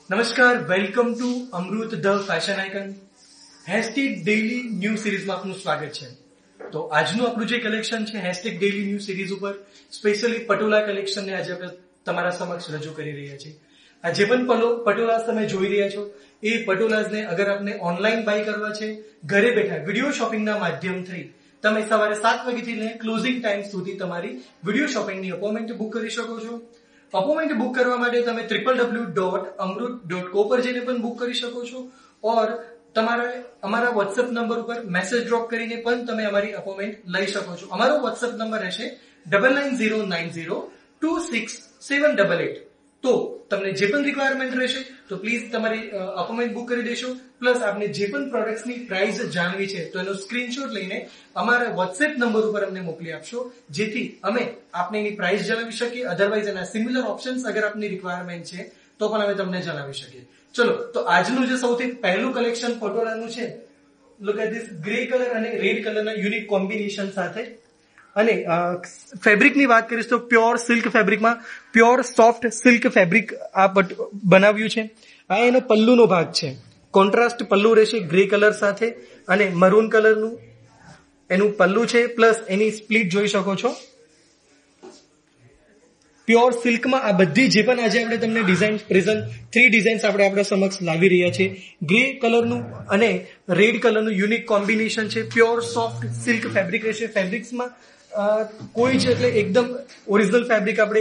નમસ્કાર, welcome to Amrut the fashion icon. Hashtag daily new સિરીઝમાં આપનું સ્વાગત છે. તો આજનું આપણું જે કલેક્શન છે હેશટેગ ડેઇલી ન્યૂ સિરીઝ ઉપર સ્પેશિયલી પટોલા કલેક્શનને આજે આપણે તમારા સમક્ષ રજૂ કરી રહ્યા છીએ. આ જે પણ પટોલાસ તમે જોઈ રહ્યા છો એ પટોલાસને અગર આપને ઓનલાઈન બાય કરવા છે ઘરે બેઠા વિડીયો શોપિંગના માધ્યમથી તમે સવારે 7 વાગ્યાથી લઈને ક્લોઝિંગ ટાઈમ સુધી તમારી વિડીયો શોપિંગની અપોઇન્ટમેન્ટ બુક કરી શકો છો. અપોઇન્ટમેન્ટ બુક કરવા માટે તમે www.amrut.co પર જઈને પણ બુક કરી શકો છો ઓર તમારે અમારા વોટ્સએપ નંબર ઉપર મેસેજ ડ્રોપ કરીને પણ તમે અમારી અપોઇન્ટમેન્ટ લઈ શકો છો. અમારો વોટ્સએપ નંબર રહેશે 9909026788. તો તમને જે પણ રિક્વાયરમેન્ટ રહેશે તો પ્લીઝ તમારી અપોઇન્ટમેન્ટ બુક કરી દેશો. પ્લસ આપને જે પણ પ્રોડક્ટ્સની પ્રાઇસ જાણવી છે તો એનો સ્ક્રીનશોટ લઈને અમારા વોટ્સએપ નંબર ઉપર અમને મોકલી આપશો, જેથી અમે આપને એની પ્રાઇસ જણાવી શકીએ. અધરવાઇઝ એના સિમિલર ઓપ્શન્સ અગર આપની રિક્વાયરમેન્ટ છે તો પણ અમે તમને જણાવી શકીએ. ચલો, તો આજનું જે સૌથી પહેલું કલેક્શન પટોલાનું છે, look at this grey colour અને રેડ કલરના યુનિક કોમ્બિનેશન સાથે. અને ફેબ્રિકની વાત કરીશ તો પ્યોર સિલ્ક ફેબ્રિકમાં પ્યોર સોફ્ટ સિલ્ક ફેબ્રિક આ બનાવ્યું છે. આ એનો પલ્લુનો ભાગ છે. કોન્ટ્રાસ્ટ પલ્લુ રહેશે ગ્રે કલર સાથે અને મરૂન કલરનું એનું પલ્લુ છે. પ્લસ એની સ્પ્લિટ જોઈ શકો છો. પ્યોર સિલ્કમાં આ બધી જે પણ આજે આપણે તમને ડિઝાઇન પ્રેઝન્ટ 3 ડિઝાઇન્સ આપણે સમક્ષ લાવી રહ્યા છીએ. ગ્રે કલરનું અને રેડ કલરનું યુનિક કોમ્બિનેશન છે. પ્યોર સોફ્ટ સિલ્ક ફેબ્રિક રહેશે. ફેબ્રિક્સમાં કોઈ છે એટલે એકદમ ઓરિજિનલ ફેબ્રિક આપણે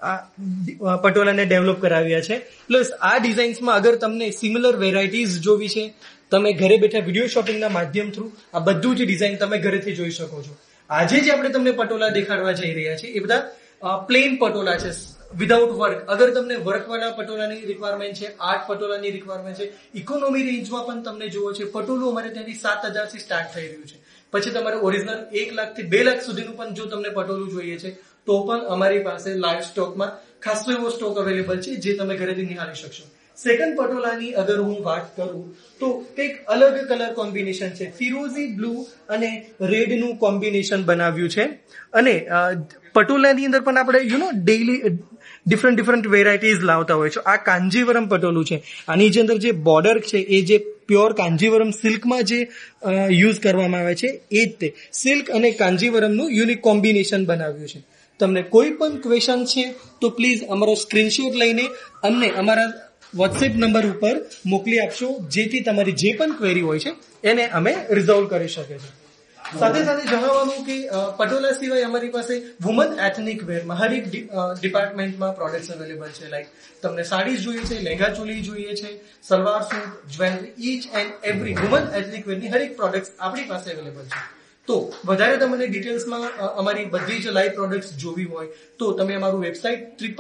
પટોલાને ડેવલપ કરાવ્યા છે. પ્લસ આ ડિઝાઇન્સમાં અગર તમને સિમિલર વેરાયટીઝ જોવી છે તમે ઘરે બેઠા વિડીયો શોપિંગના માધ્યમ થ્રુ આ બધું જ ડિઝાઇન તમે ઘરેથી જોઈ શકો છો. આજે જે આપણે તમને પટોલા દેખાડવા જઈ રહ્યા છીએ એ બધા પ્લેન પટોલા છે વિધાઉટ વર્ક. અગર તમને વર્કવાળા પટોલાની રિક્વાયરમેન્ટ છે, આર્ટ પટોલાની રિક્વાયરમેન્ટ છે, ઇકોનોમી રેન્જમાં પણ તમને જોવો છે પટોલું અમારે ત્યાંથી 7,000 થી સ્ટાર્ટ થઈ રહ્યું છે. પછી તમારે ઓરિજિનલ 1 લાખ થી 2 લાખ સુધીનું પણ જો તમને પટોલું જોઈએ છે તો પણ અમારી પાસે લાઈવ સ્ટોકમાં ખાસો એવો સ્ટોક અવેલેબલ છે જે તમે ઘરેથી નિહાળી શકશો. સેકન્ડ પટોલાની અગર હું વાત કરું તો કંઈક અલગ કલર કોમ્બિનેશન છે. ફિરોઝી બ્લુ અને રેડનું કોમ્બિનેશન બનાવ્યું છે. અને પટોલાની અંદર પણ આપણે ડેઈલી ડિફરન્ટ વેરાયટીઝ લાવતા હોય છે. આ કાંજીવરમ પટોલું છે. આની જે અંદર જે બોર્ડર છે એ જે પ્યોર કાંજીવરમ સિલ્કમાં જે યુઝ કરવામાં આવે છે એ જ તે સિલ્ક અને કાંજીવરમનું યુનિક કોમ્બિનેશન બનાવ્યું છે. તમને કોઈ પણ ક્વેશ્ચન છે તો પ્લીઝ અમારો સ્ક્રીનશોટ લઈને અમને અમારા વોટ્સએપ નંબર ઉપર મોકલી આપશો, જેથી તમારી જે પણ ક્વેરી હોય છે એને અમે રિઝોલ્વ કરી શકીએ છીએ. સાથે સાથે જણાવવાનું કે પટોલા સિવાય અમારી પાસે વુમન એથનિક વેરમાં હરેક ડિપાર્ટમેન્ટમાં પ્રોડક્ટ્સ અવેલેબલ છે. લાઈક તમને સાડીઝ જોઈએ છે, લહેંગા ચોલી જોઈએ છે, salwar suit, jewellery, each and every woman ethnic વેરની હરેક પ્રોડક્ટ્સ આપણી પાસે અવેલેબલ છે. તો વધારે તમને ડિટેલ્સમાં અમારી બધી જ લાઈવ પ્રોડક્ટ્સ જોવી હોય તો તમે અમારું વેબસાઇટ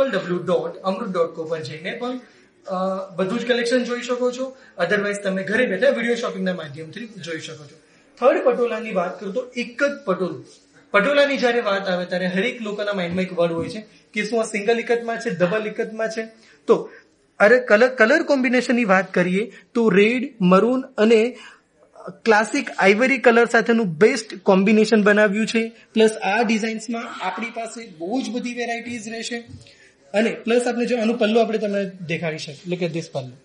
www.amrut.co પર જઈને પણ બધું જ કલેક્શન જોઈ શકો છો. અધરવાઇઝ તમે ઘરે બેઠા વિડીયો શોપિંગના માધ્યમથી જોઈ શકો છો. થર્ડ પટોલાની વાત કરું તો એક જ પટોલું. પટોલાની જયારે વાત આવે ત્યારે હરેક લોકોના માઇન્ડમાં એક વર્ડ હોય છે કે શું આ સિંગલ ઇકતમાં છે, ડબલ ઇકતમાં છે. તો અરે કલર કોમ્બિનેશનની વાત કરીએ તો રેડ, મરૂન અને ક્લાસિક આઇવરી કલર સાથેનું બેસ્ટ કોમ્બિનેશન બનાવ્યું છે. પ્લસ આ ડિઝાઇન્સમાં આપણી પાસે બહુ જ બધી વેરાયટીઝ રહેશે. અને પ્લસ આપણે જો આનું પલ્લું આપણે તમને દેખાડી શકીએ. Look at this pallu.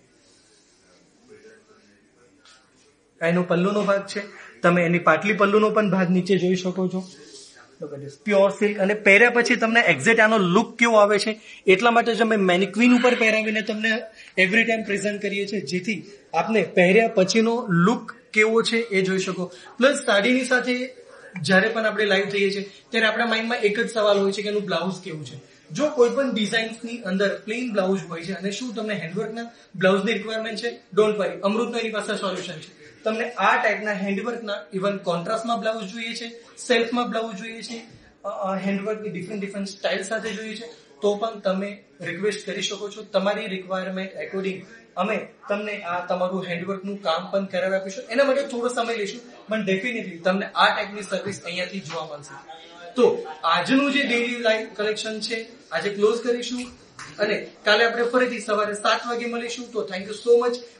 એનો પલ્લુનો ભાગ છે. તમે એની પાટલી પલ્લુનો પણ ભાગ નીચે જોઈ શકો છો. પ્યોર સિલ્ક અને પહેર્યા પછી તમને એક્ઝેક્ટ આનો લુક કેવો આવે છે એટલા માટે જ અમે મેનિક્વિન ઉપર પહેરાવીને તમને એવરી ટાઈમ પ્રેઝન્ટ કરીએ છીએ, જેથી આપને પહેર્યા પછીનો લુક કેવો છે એ જોઈ શકો. પ્લસ સાડીની સાથે જ્યારે પણ આપણે લાઈવ થઈએ છીએ ત્યારે આપણા માઇન્ડમાં એક જ સવાલ હોય છે કે એનું બ્લાઉઝ કેવું છે. જો કોઈ પણ ડિઝાઇન્સની અંદર પ્લેન બ્લાઉઝ હોય છે અને શું તમને હેન્ડવર્કના બ્લાઉઝની રિક્વાયરમેન્ટ છે, ડોન્ટ વરી, અમૃતનો એની પાસે સોલ્યુશન છે. તમને આ ટાઈપના હેન્ડવર્કના ઇવન કોન્ટ્રાસ્ટમાં બ્લાઉઝ જોઈએ છે, સેલ્ફમાં બ્લાઉઝ જોઈએ છે, હેન્ડવર્કની ડિફરન્ટ સ્ટાઇલ સાથે જોઈએ છે તો પણ તમે રિક્વેસ્ટ કરી શકો છો. તમારી રિક્વાયરમેન્ટ એકોર્ડિંગ અમે તમને આ તમારું હેન્ડવર્કનું કામ પણ કરાવી આપીશું. એના માટે થોડો સમય લઈશું પણ ડેફિનેટલી તમને આ ટાઈપની સર્વિસ અહીંયાથી જોવા મળશે. તો આજનું જે ડેઈલી લાઈવ કલેક્શન છે આજે ક્લોઝ કરીશું અને કાલે આપણે ફરીથી સવારે 7 વાગે મળીશું. તો થેન્ક યુ સો મચ.